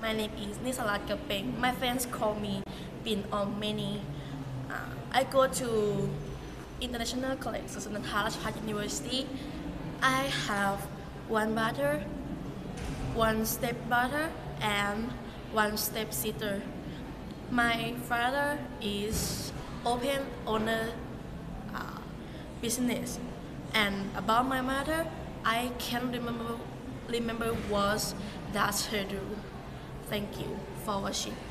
My name is Nisalat Kapeng. My friends call me Pin on Many. I go to International College Rajabhat University. I have one brother, one stepbrother, and one stepsister. My father is open owner business, and about my mother, I can remember what does her do. Thank you for watching.